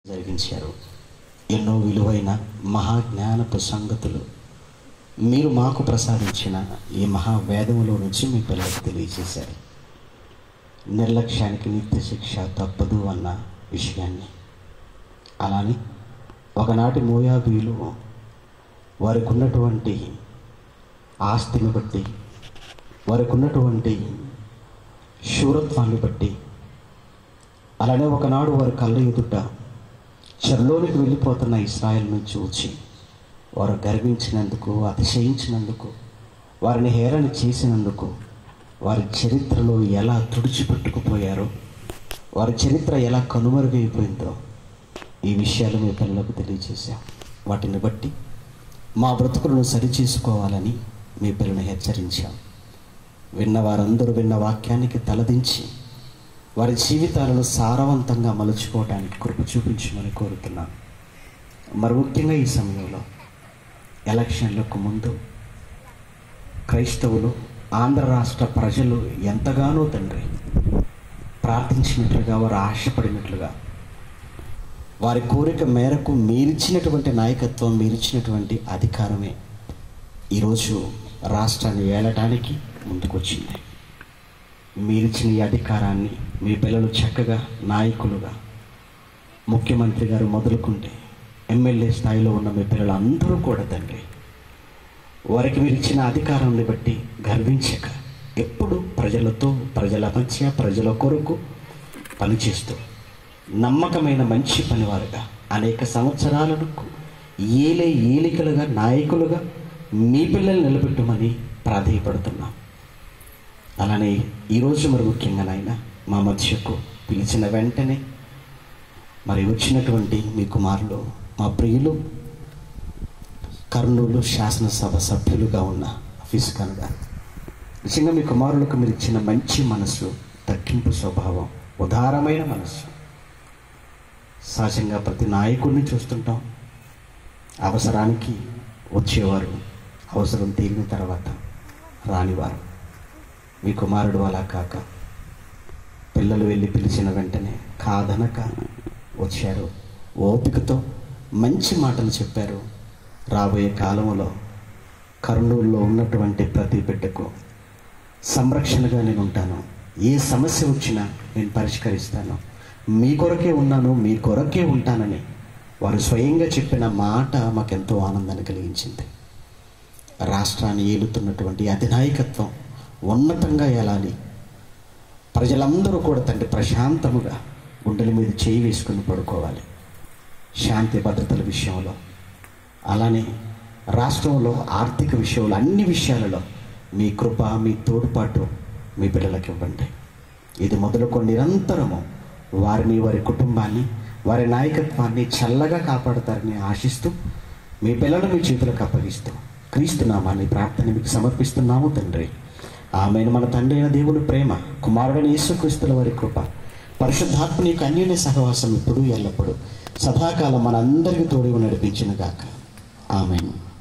జరిగించారు. ఎన్నో విలువైన మహాజ్ఞానపు సంగతులు మీరు మాకు ప్రసాదించిన ఈ మహావేదములో నుంచి మీ పిల్లలకు తెలియజేశారు. నిర్లక్ష్యానికి నిత్య శిక్ష తప్పదు అన్న విషయాన్ని, అలానే ఒకనాటి మోయాబీలు వారికి ఉన్నటువంటి ఆస్తిని బట్టి, వారికి ఉన్నటువంటి శూరత్వాన్ని బట్టి, అలానే ఒకనాడు వారి కళ్ళ ఎదుట చెరలోనికి వెళ్ళిపోతున్న ఇశ్రాయేలును చూచి వారు గర్వించినందుకు, అతిశయించినందుకు, వారిని హేళన చేసినందుకు వారి చరిత్రలో ఎలా తుడిచిపెట్టుకుపోయారో, వారి చరిత్ర ఎలా కనుమరుగైపోయిందో ఈ విషయాలు మీ పిల్లలకు తెలియజేశాం. వాటిని బట్టి మా బ్రతుకులను సరిచేసుకోవాలని మీ పిల్లలను హెచ్చరించాం. విన్న వారందరూ విన్న వాక్యానికి తలదించి వారి జీవితాలను సారవంతంగా మలుచుకోవడానికి కృప చూపించమని కోరుతున్నాను. మరి ముఖ్యంగా ఈ సమయంలో ఎలక్షన్లకు ముందు క్రైస్తవులు, ఆంధ్ర రాష్ట్ర ప్రజలు ఎంతగానో తండ్రి ప్రార్థించినట్లుగా, వారు ఆశపడినట్లుగా, వారి కోరిక మేరకు మీరిచ్చినటువంటి నాయకత్వం, మీరిచ్చినటువంటి అధికారమే ఈరోజు రాష్ట్రాన్ని ఏలటానికి ముందుకొచ్చింది. మీరిచ్చిన ఈ అధికారాన్ని మీ పిల్లలు చక్కగా నాయకులుగా, ముఖ్యమంత్రి గారు మొదలుకుంటే ఎమ్మెల్యే స్థాయిలో ఉన్న మీ పిల్లలు అందరూ కూడా తండ్రి వారికి మీరు ఇచ్చిన అధికారాన్ని బట్టి గర్వించక ఎప్పుడు ప్రజలతో, ప్రజల మధ్య, ప్రజల కొరకు పనిచేస్తూ నమ్మకమైన మంచి పనివారుగా అనేక సంవత్సరాలకు ఏలికలుగా, నాయకులుగా మీ పిల్లలు నిలబెట్టమని ప్రాధేయపడుతున్నాం. అలానే ఈరోజు మరి ముఖ్యంగా నాయన మా మధ్యకు పిలిచిన వెంటనే మరి వచ్చినటువంటి మీ కుమారులు, మా ప్రియులు, కర్నూలు శాసనసభ సభ్యులుగా ఉన్న ఫిస్కాన్ గారు, నిజంగా మీ కుమారులకు మీరు ఇచ్చిన మంచి మనసు, తగ్గింపు స్వభావం, ఉదారమైన మనసు. సహజంగా ప్రతి నాయకుడిని చూస్తుంటాం, అవసరానికి వచ్చేవారు, అవసరం తీరిన తర్వాత రానివారు. మీ కుమారుడు అలా కాక పిల్లలు వెళ్ళి పిలిచిన వెంటనే కాదనక వచ్చారు. ఓపికతో మంచి మాటలు చెప్పారు. రాబోయే కాలంలో కర్నూలులో ఉన్నటువంటి ప్రతి బిడ్డకు సంరక్షణగా నేను ఉంటాను, ఏ సమస్య వచ్చినా నేను పరిష్కరిస్తాను, మీ కొరకే ఉన్నాను, మీ కొరకే ఉంటానని వారు స్వయంగా చెప్పిన మాట మాకెంతో ఆనందాన్ని కలిగించింది. రాష్ట్రాన్ని ఏలుతున్నటువంటి అధినాయకత్వం ఉన్నతంగా ఎలాలి, ప్రజలందరూ కూడా తండ్రి ప్రశాంతముగా గుండెల మీద చేయి వేసుకుని పడుకోవాలి. శాంతి భద్రతల విషయంలో, అలానే రాష్ట్రంలో ఆర్థిక విషయంలో, అన్ని విషయాలలో మీ కృప, మీ తోడ్పాటు మీ బిడ్డలకు ఇవ్వండి. ఇది మొదలుకొని నిరంతరము వారిని, వారి కుటుంబాన్ని, వారి నాయకత్వాన్ని చల్లగా కాపాడుతారని ఆశిస్తూ మీ పిల్లలు మీ చేతులకు అప్పగిస్తూ క్రీస్తు నామాన్ని ప్రార్థన మీకు సమర్పిస్తున్నాము తండ్రి. ఆమెను. మన తండ్రి అయిన దేవుని ప్రేమ, కుమారుడైన యేసుక్రీస్తుల వారి కృప, పరిశుద్ధాత్మ యొక్క అన్యోన్య సహవాసం ఇప్పుడు ఎల్లప్పుడు సదాకాలం మనందరికీ తోడుగా నడిపించును గాక. ఆమేన్.